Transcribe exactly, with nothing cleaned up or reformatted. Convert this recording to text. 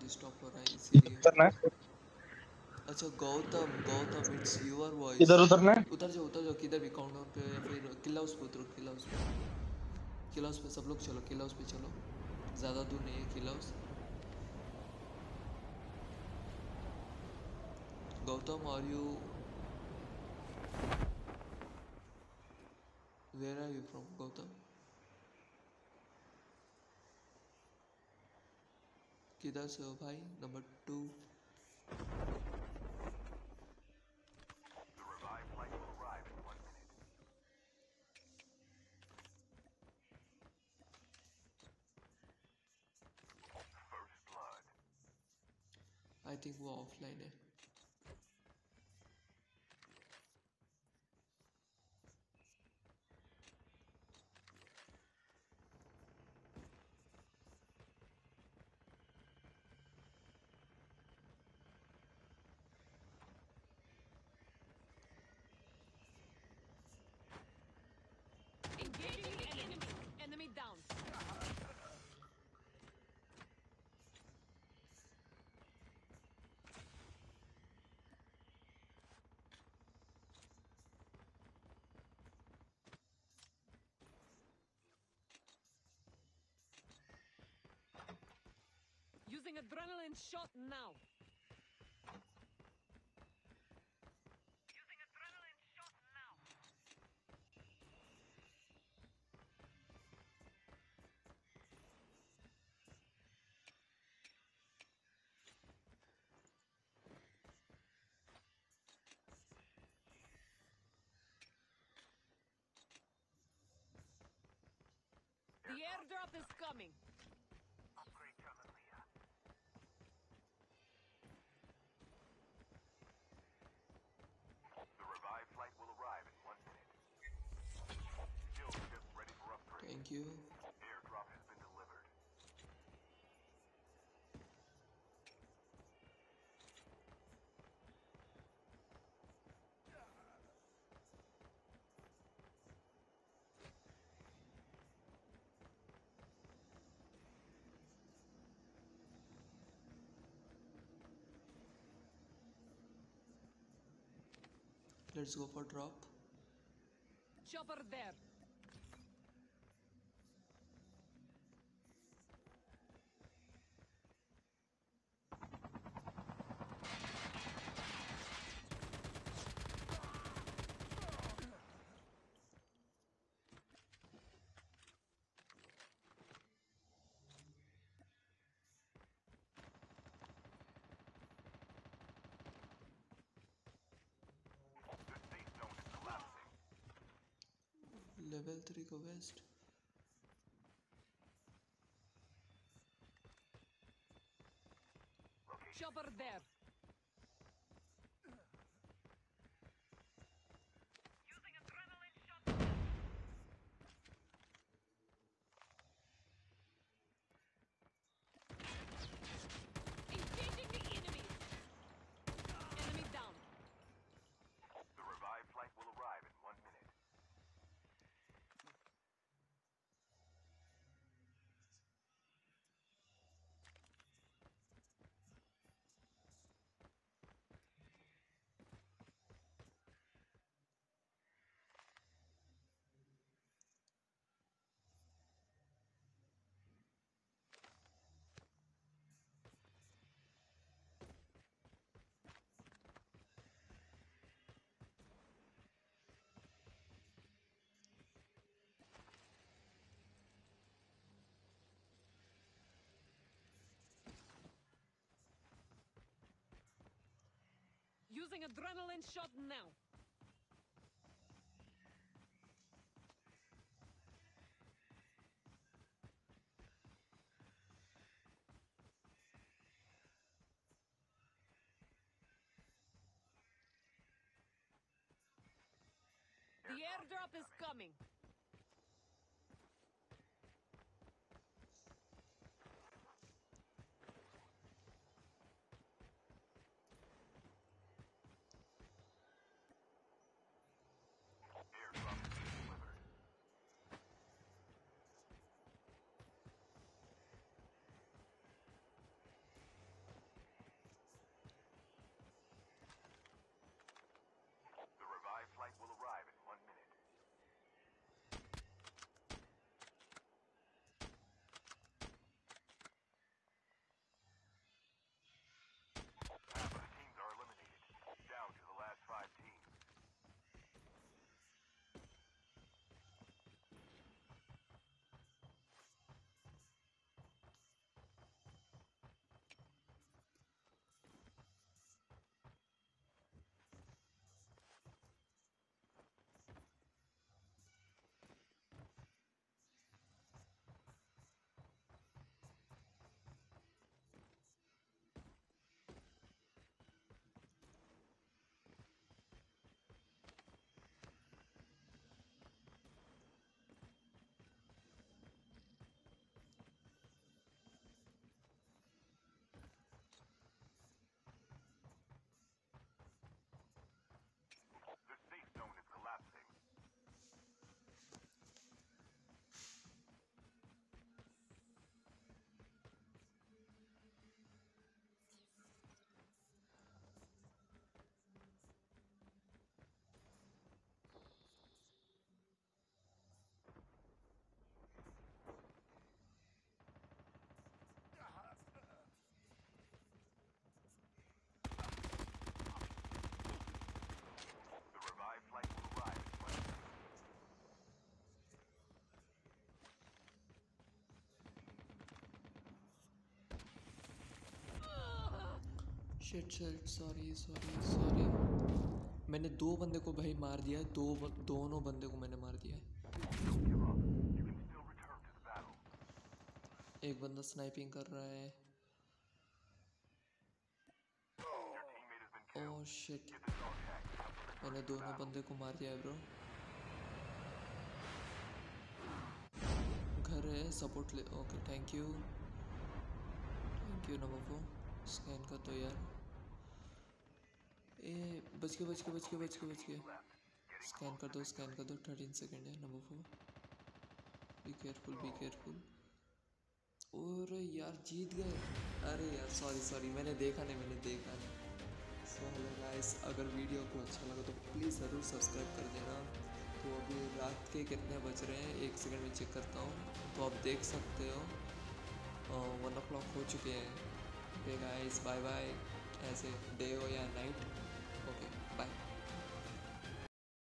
Stop हो रहा है इसीलिए। उतरना है अच्छा Gautam, Gautam it's your voice. इधर उतरना है। उतर जाओ उतर जाओ, किधर भी काउंट डाउन पे या फिर किला हाउस पे उतरो, किला हाउस पे, किला हाउस पे सब लोग चलो, किला हाउस पे चलो, ज़्यादा दूर नहीं है किला house. Gautam are you, where are you from Gautam? किधर से हो भाई? Number two. आई थिंक वो ऑफलाइन है। Engaging the enemy. Enemy down. Using adrenaline shot now. Using adrenaline shot now. The airdrop is coming. Upgrade terminal here. The revived flight will arrive in one minute. Skill ship ready for upgrade. Thank you. Airdrop has been delivered. Let's go for drop. Chopper there. Level three को west. Chopper there. Using adrenaline shot. Engaging the enemy. Enemy down. The revived flight will arrive in one minute. Using adrenaline shot now. The airdrop is coming. Shit shit sorry sorry sorry. मैंने दो बंदे को भाई मार दिया, दो दोनों बंदे को मैंने मार दिया। एक बंदा स्नाइपिंग कर रहा है। ओह शिट, मैंने दोनों बंदे को मार दिया है ब्रो। घर है, सपोर्ट ले। Okay thank you thank you number four. Scan कर दो यार। ए बच के बच के बच के बच के बच के स्कैन कर दो स्कैन कर दो। थर्टीन सेकेंड है number four. Be careful be careful. और यार जीत गए। अरे यार सॉरी सॉरी, मैंने देखा नहीं मैंने देखा नहीं। सो हेलो गाइस, अगर वीडियो को अच्छा लगा तो प्लीज़ ज़रूर सब्सक्राइब कर देना। तो अभी रात के कितने बज रहे हैं, एक सेकंड में चेक करता हूँ। तो आप देख सकते हो वन ओ क्लॉक हो चुके हैं। Okay guys bye bye. ऐसे डे हो या नाइट,